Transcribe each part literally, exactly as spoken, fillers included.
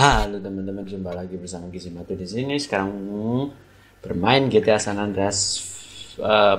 Halo teman-teman, jumpa lagi bersama Gizimatu di sini. Sekarang bermain G T A San Andreas uh,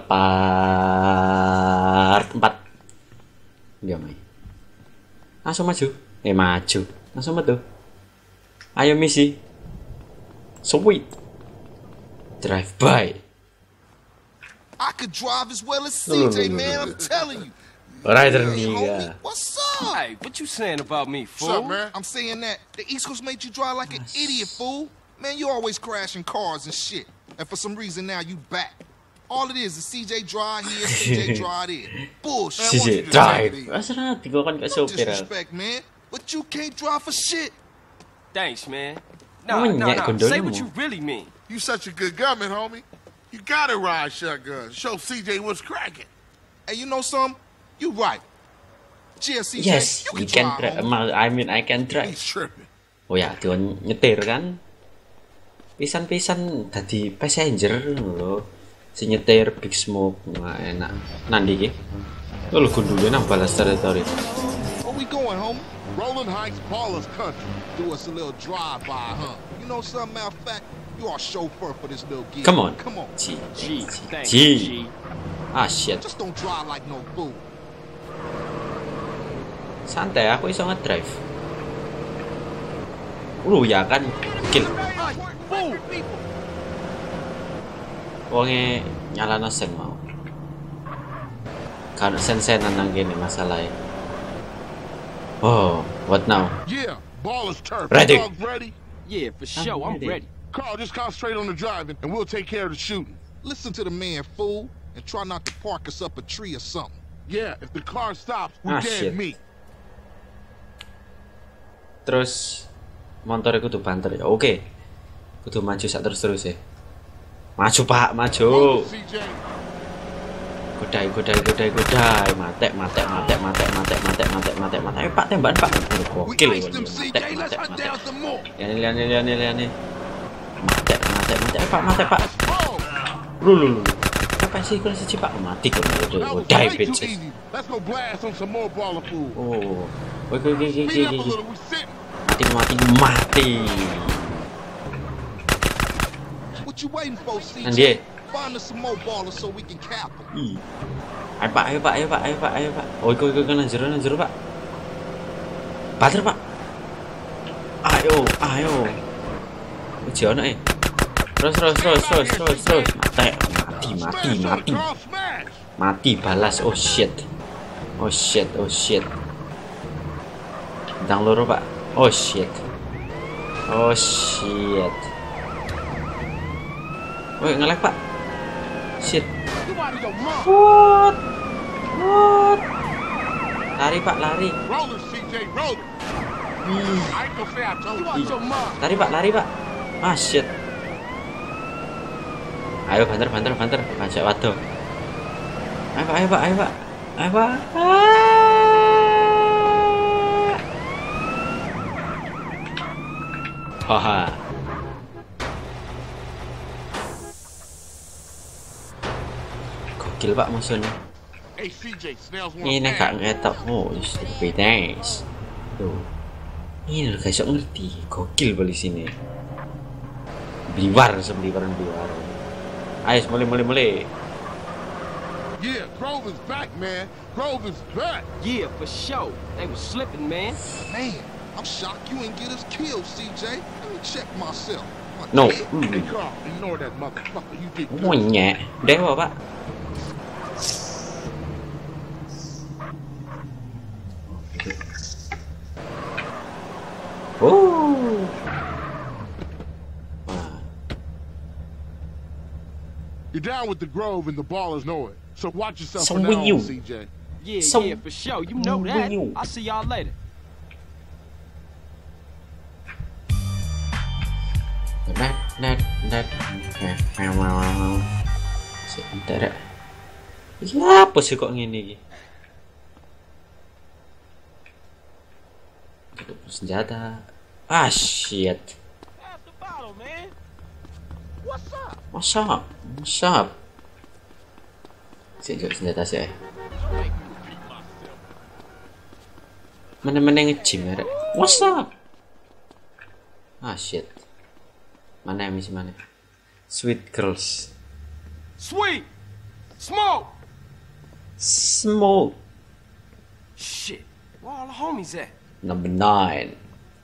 part empat. Dia main. Langsung maju. Eh maju. Langsung maju. Ayo misi. Sweet. Drive by. I could drive as well as C J, man. I'm telling you. Rider Hey, nigga. homie, what's up? Hey, what you saying about me, What's up, fool? man? I'm saying that the East Coast made you drive like an idiot, fool. Man, you always crashing cars and shit. And for some reason now you back. All it is is C J drive here, C J drive there. Bullshit. C J drive. Asal tiga kan gak No sopir. disrespect, man. But you can't drive for shit. Thanks, man. Oh, Nah, nah, yeah, nah. condone Say mo. what you really mean. You such a good gunman, homie. You gotta ride shotgun. Show C J what's cracking. Hey, you know something? You right. Yeah, C J, Yes, you you can can drive, drive. homie. I mean I can drive. He's tripping. Oh ya, dia nyetir kan. Pisan-pisan tadi passenger lho. Si nyetir Big Smoke nggak enak. Nanti ki. Lo gundulnya nang balas territory. Where we going, homie? Rolling Heights, Ballas country. Do us a little drive-by, huh? You know something, matter of fact, you are chauffeur for this little gig. Come on. Come on. G. G, G. thanks, G. G. Ah shit. Just don't drive like no fool. Santai, aku iso ngedrive. Lu ya kan kill. Wonge nyalano sen mau. Kan sen-senan nang kene masalahe. Oh, what now? Yeah, Ballas turf. Ready. Dogs ready? Yeah, for sure. I'm ready. ready. Carl, just concentrate on the driving, and we'll take care of the shooting. Listen to the man, fool, and try not to park us up a tree or something. Yeah, if the car stops, we Ah, dead shit. meat. Terus motornya kudu banter ya. Oke. Kudu maju sak terus-terus ya. Maju Pak, maju. Move it, C J. Godai, godai, godai, godai. Matek, matek, matek, matek, matek, matek, matek, matek, matek. Eh, Pak tembakan Pak. Aduh, We gokil iced ini. them, C Matek, J. Let's matek, hunt matek. down some more. Lihat nih, lihat nih, lihat nih, lihat nih. Matek, matek, matek. Eh, Pak, matek Pak. Oh, Lu, lu, lu. Apa sih kalau si Pak mati kok that udah was godai way too bitches. easy. Let's go blast on some more baller food. Oh. Oke, oke, oke, oke, Speed up a oke. little, we sitting. Mati, mati, mati. What you waiting for, C J? And yeah. Find us some more ballers so we can cap them. Ih. Ayo Pak, ayo Pak, ayo Pak, ayo Pak, ayo Pak. Oh, ikut ikut kan jero jero Pak. Bater Pak. Ayo, ayo. Uji ono eh. Terus terus terus terus terus terus. Mati, mati, mati, Smash on mati. it, Carl, smash. Mati balas. Oh shit. Oh shit, oh shit. Bintang loro Pak. Oh shit. Oh shit. Woi, ngelek Pak. Shit. You out of your mind. What? What? Lari Pak, lari. Roller, C J, roller. I ain't gonna say I told You you. out your mind. Lari Pak, lari Pak. Ah shit. Ayo banter, banter, banter. Ajak waduh. Ayo Pak, ayo Pak, ayo Pak. Ayo Pak. Ah. Haha. Gokil Pak musuhnya. Hey, C J, Snell's one Ini fan. gak ngetok. Oh, stupid nice. Tuh. Ini lo gak sok ngerti. Gokil beli sini. Bliwar sebeliwaran bliwar. Ayo, mulai mulai mulai. Yeah, Grove is back, man. Grove is back. Yeah, for sure. They was slipping, man. Man, I'm shocked you ain't get us killed, C J. Let me check myself. My No. kid. Hey, Carl, ignore that motherfucker. You did good. Monyet. Dewa Pak. Oh. Wah. You're down with the Grove and the Ballers know it. So watch yourself So from will now you. on, C J. Yeah, So- yeah, for sure. You know Will that. you? I'll see y'all later. Net net net. Wow. Sebentar. Iki apa sih kok ngene iki? Tutup senjata. Ah shit. Pass the bottle, man. What's up? What's up? What's up? Sik senjata sih. Mana-mana nge-gym ya. What's up? Ah shit. Mana misi mana? Sweet girls. Sweet! Smoke! Smoke. Shit. Where all the homies at? Number nine.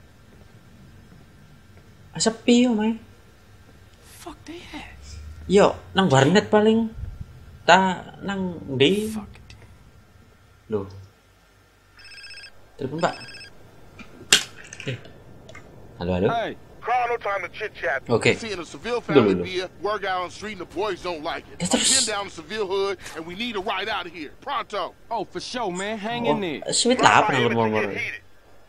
Ah, sepi yo main. Fuck they at? Yo, nang warnet paling. Ta nang di. Fuck it. Loh. Telepon Pak. Eh. Halo halo. Hey. Carl, no time to chit chat. Okay. Seeing a Seville Dulu, family dulu. beer, work out on the street, and the boys don't like it. Ya, I'm terus? pinned down to Seville hood, and we need a ride out of here. Pronto. Oh, for sure, man. Hang Oh, in there. sweet lah apa Right, nang ngomong. get heated.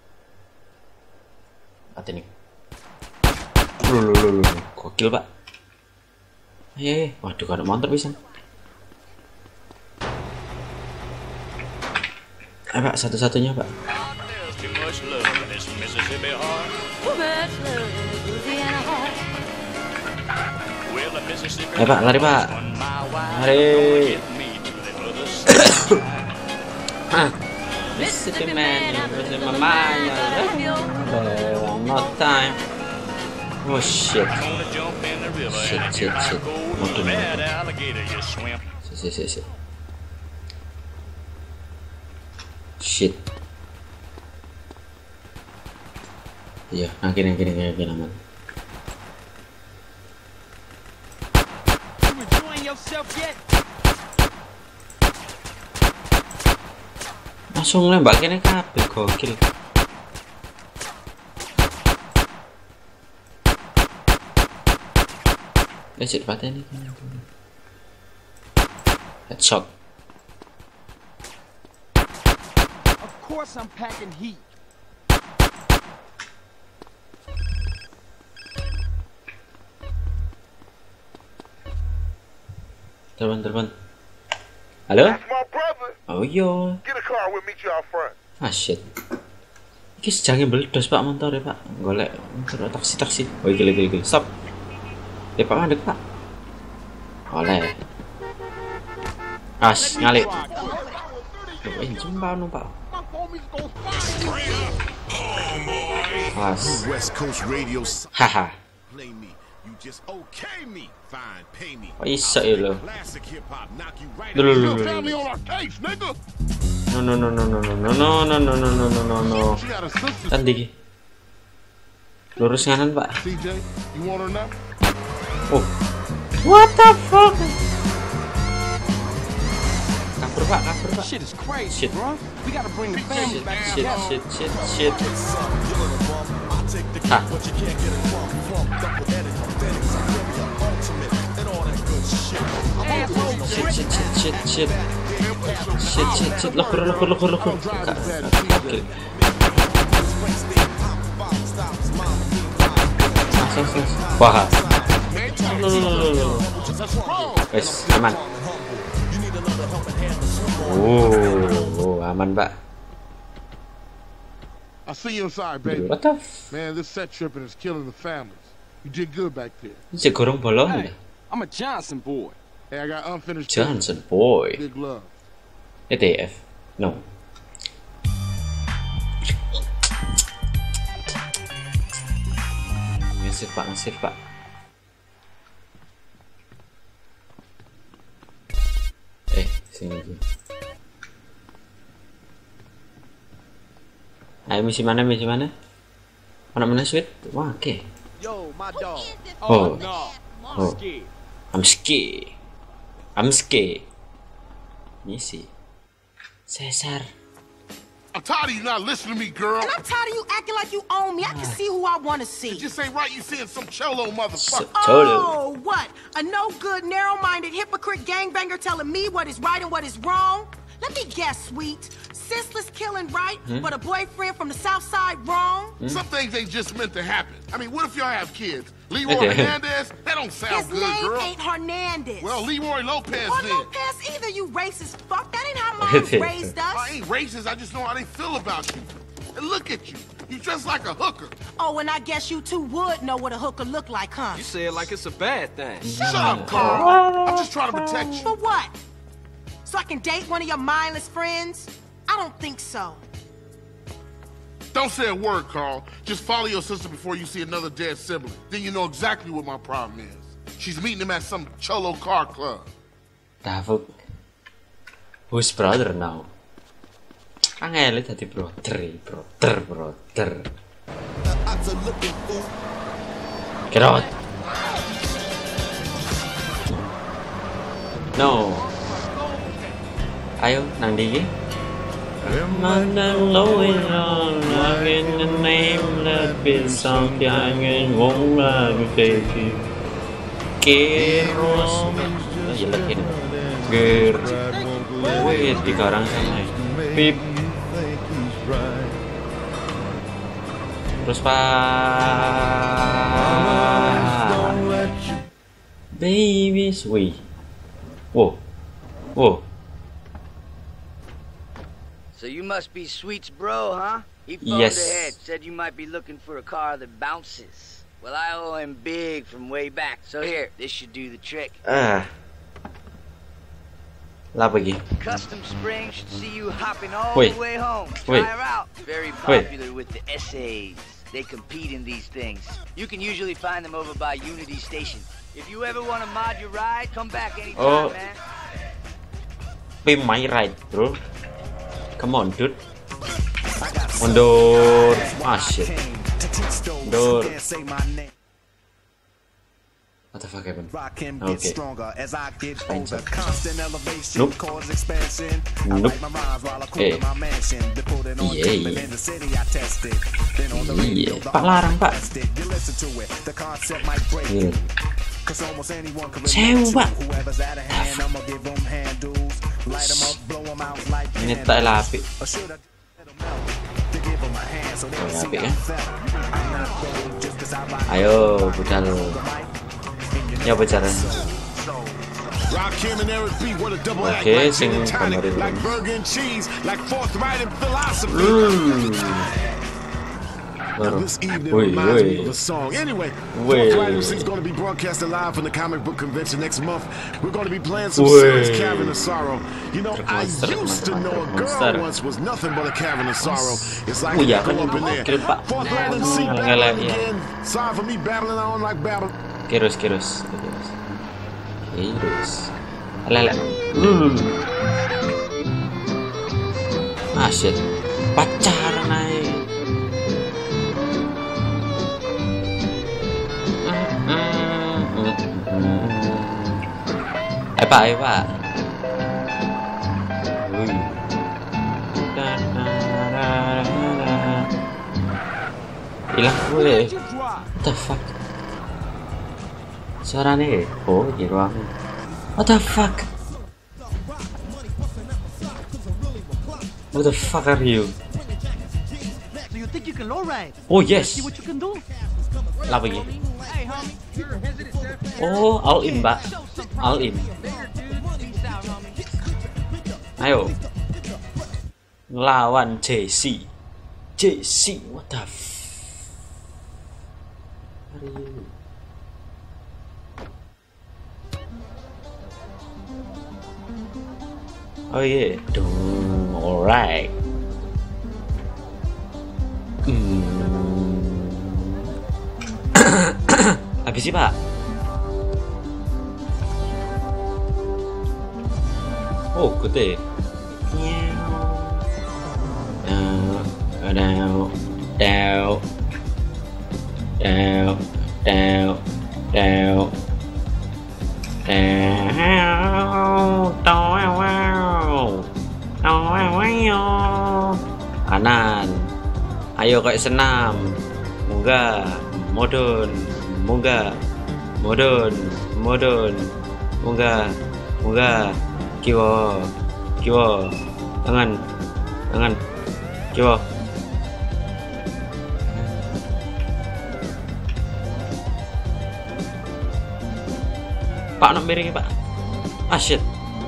Ate nih. Loh, loh, loh, loh. Gokil, Pak. Ayo, ayo. Waduh, ada motor pisan. Ayo, Pak, satu-satunya, Pak. There's too much love in this Mississippi heart. Too much love in Louisiana heart. Well, the Mississippi Ayo, Pak, lari, Pak. on my wife. Lari. Get me to the other side. Ah. Mississippi man, Mississippi mamanya. One more time. Oh shit. Gonna jump in the river Shit, and shit, here I shit. go. Motor, Mad motor. alligator, you swim. Shit, shit, shit. Shit. Iya, nah gini, gini, gini, gini, aman. You enjoying yourself yet? Langsung nembak kene kabeh gokil. Eh, cek pateni. Headshot. Of course I'm packing heat. Telepon, telepon. Halo? That's my brother. Oh iya. Get a car, we'll meet you out front. Ah shit. Iki sejange meledos Pak motor ya Pak. Golek motor taksi-taksi. Oh iki iki iki. Stop. Ya Pak mandek Pak. Oleh. As ngalik. Loh, ini sumpah nu Pak. As. West Coast radio Haha. play me. You just okay me. Fine, pay me. Kok iso ya lo? Classic hip hop knock you right Dulu out. dulu. Your family on our case, nigga. No no no no no no no no no no no no no no no. She got a sister. Tadi ki. Lurus kanan Pak. C J, you want her now? Oh. What the fuck? Kabur Pak, kabur Pak. Shit is crazy, Shit. bro. We gotta bring the family Shit, back shit, together. shit, shit, shit. Ha. Asshole Shit, trick. shit, shit, shit, shit. Shit, shit, shit. Lekur, lekur, lekur, lekur. Kak, oke. Mas, mas, mas. Wah. Loh, loh, loh, loh. Wes, aman. Oh, oh, aman, Pak. I see you inside, baby. What the f... Man, this set tripping is killing the families. You did good back there. Ini si gorong bolong Hey, ya? I'm a Johnson boy. Hey, I got unfinished business. Johnson boy. Big love. E T F. No. Ngasih Pak, ngasih Pak. Eh, sini aja. Ayo misi mana, misi mana? Mana mana sweet? Wah, oke. Okay. Yo, my dog. Oh. no. I'm Oh. scared. I'm scared. I'm scared. Misi. Cesar. I'm tired of you not listening to me, girl. And I'm tired of you acting like you own me. I can see who I want to see. It just ain't right you seeing some cholo So, motherfucker. totally. Oh, what? A no-good, narrow-minded hypocrite gangbanger telling me what is right and what is wrong? Let me guess, sweet. Senseless killing right, but a boyfriend from the south side wrong? Some things ain't just meant to happen. I mean, what if y'all have kids? Leroy Hernandez? That don't sound His good, name girl. ain't Hernandez. Well, Leroy Lopez or then. Lopez either, you racist fuck. That ain't how moms raised us. I ain't racist. I just know how they feel about you. And look at you. You dress like a hooker. Oh, and I guess you two would know what a hooker look like, huh? You say it like it's a bad thing. Shut up, Carl. I'm just trying to protect you. For what? So I can date one of your mindless friends? I don't think so. Don't say a word, Carl. Just follow your sister before you see another dead sibling. Then you know exactly what my problem is. She's meeting him at some cholo car club. Davuk. Who's brother now? Angel tadi brother, brother, brother. Get out. No. Ayo, nang di. Mana lối là cái name là bên sau thì anh ngóng là cái gì keros jelek ini ger wih di karang sana pip terus pak babies wih wow wow. So you must be Sweet's bro, huh? He phoned Yes. ahead, said you might be looking for a car that bounces. Well, I owe him big from way back. So here, this should do the trick. Ah. Lah pergi. Custom Spring should see you hopping all Wait. the way home. Try Wait. her out. Very Wait. popular with the S As. They compete in these things. You can usually find them over by Unity Station. If you ever want to mod your ride, come back anytime, Oh. man. Pimp my ride, bro. Come on, dude. Mundur. Ah, shit. Mundur. What the fuck happened? Okay. Nope. Nope. Eh. Iya. Iya. Pak larang, Pak. Iya. Sewa. Ini tak lapi. Lapi kan? Ayo, budal. Ya bicara. Oke, sing kemarin. Hmm. This evening Wait, reminds wait. me of a song. Anyway, Wait. Forthright is going to be broadcasted live from the comic book convention next month. We're going to be playing some Wait. serious Cavern of Sorrow. You know, I Monster, used to know a monster. girl once was nothing but a Cavern of Sorrow. It's like Oh, you yeah, go kan up in there. kira, Pak. Forthright and see Ngalah, battling iya. again. Sorry for me battling on like battle. Kirus, kirus, kirus. Kirus. Lele. Hmm. Ah, shit. Pacaran aja. Eh pak, eh pak. Wih. Hilang gue. What the fuck? Suara nih. Oh, di ruang. What the fuck? What the fuck are you? So you think you can lowride? Oh yes. See what you can do? Lah pergi. Hey, homie, you're hesitant, sir. Oh, all in, Mbak. All in. Peace out, homie. Ayo. Lawan J C. J C, what the f... Are you? Oh yeah, dong, alright. Hmm. Habis sih, Pak. Oh, gede. Down, down, down, down, down, down. Kanan. Ayo kayak senam. Munggah, modun, munggah, modun, modun, munggah, munggah. Kiwo, kiwo, tangan, tangan, kiwo. Pak, nak miringin, Pak. Ah, shit.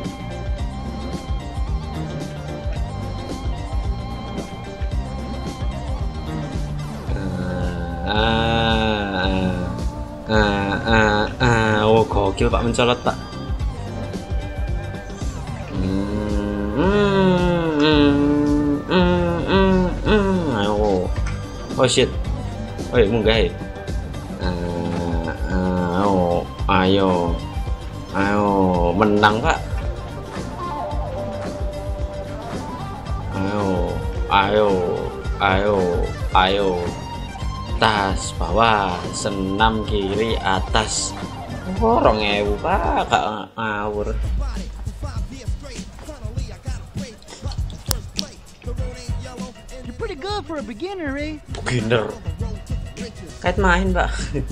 Ah, ah, ah, ah. Oh, gokil, Pak, mencolot, Pak. Hmm, hmm, hmm, hmm, hmm. Ayo. Oh shit. Oi, munggah ya. Ayo, ayo, ayo, menang Pak. Ayo, ayo, ayo, ayo. Tas bawah, senam kiri atas. Oh, rong ewu Pak, gak ngawur. You're pretty good for a beginner, eh? Beginner. Kait main Pak.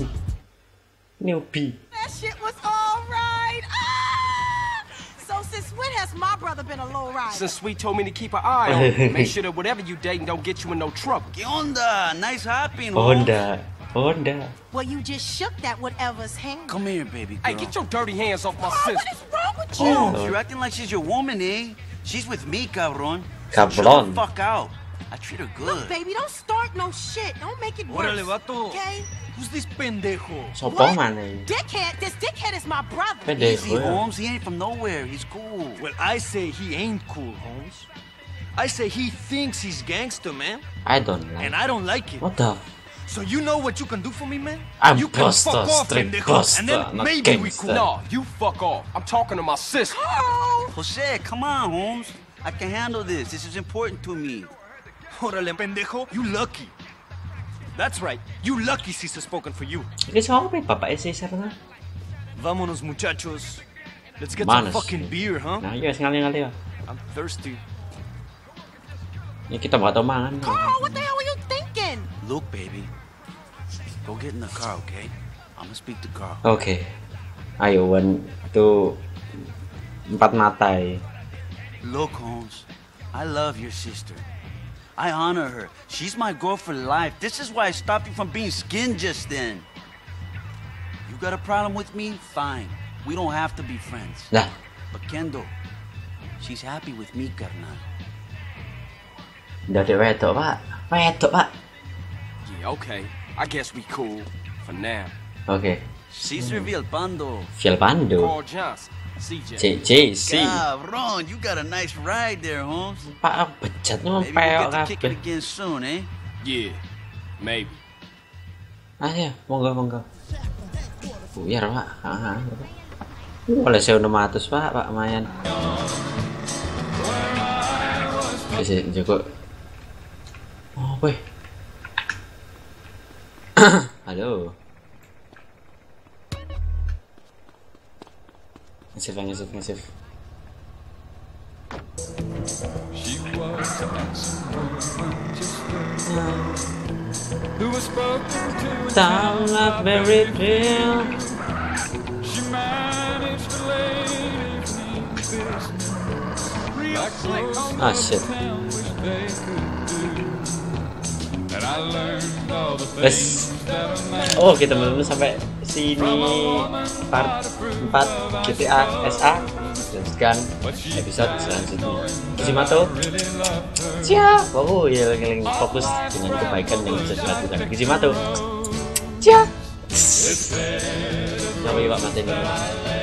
Newbie. That shit was all right. Ah! So since when has my brother been a low rider? Since Sweet told me to keep an eye on you, make sure that whatever you dating don't get you in no trouble. ¿Qué onda? Nice hopping, Holmes. Honda, Honda. Well, you just shook that whatever's hand. Come here, baby girl. Hey, get your dirty hands off my Oh, sister. what is wrong with you? Holmes, you're acting like she's your woman, eh? She's with me, cabron. Cabron. Shut the fuck out. I treat her good. Look, baby, don't start no shit. Don't make it worse. Órale, vato. Okay? Who's this pendejo? Sopo mana ini? Dickhead. This dickhead is my brother. Easy, Pendejo ya. Holmes. He ain't from nowhere. He's cool. Well, I say he ain't cool, Holmes. I say he thinks he's gangster, man. I don't And like. I don't like it. What the? So you know what you can do for me, man? I'm you can Buster, fuck off, straight pendejo, Buster, and then not maybe we gangster. cool. No, you fuck off. I'm talking to my sister. Oh! Jose, come on, Holmes. I can handle this. This is important to me. Órale, pendejo. You lucky. That's right. You lucky Caesar spoken for you. Ini siapa bapak Caesar kan? Vámonos, muchachos. Let's get Manos. some fucking beer, huh? Nah, iya sekali-kali ya. I'm thirsty. Ini kita bakal tahu mangan. Carl, what the hell were you thinking? Look, baby. Go get in the car, okay? I'm gonna speak to Carl. Oke. Ayo, one, two, empat mata ya. Look, Holmes. I love your sister. I honor her. She's my girl for life. This is why I stopped you from being skinned just then. You got a problem with me? Fine. We don't have to be friends. Lah, But Kendo, she's happy with me, carnal. udah ada wedok Pak. Wedok Pak. Yeah, okay. I guess we cool for now. Oke. Caesar Villalpando. Vilpando. Carl Johnson, C J. C J C. Cabron, you got a nice ride there, Holmes. Pak bejatnya Maybe we'll mempeok get to kick it kabeh. again soon, eh? Yeah, maybe. Ayo, monggo monggo. Buyar Pak. Heeh. Boleh sewu enam ratus Pak, Pak lumayan. Bisa jago. Oh, boy. Halo. Ngesif, ngesif, ngesif. Sound not very real. Ah shit. Wes. Oh, kita belum sampai sini part empat G T A S A. Lanjutkan episode selanjutnya. Kizimato. Cia. Wow, ya lagi fokus dengan kebaikan yang bisa dilakukan. Kizimato. Cia. Coba Pak matiin dulu.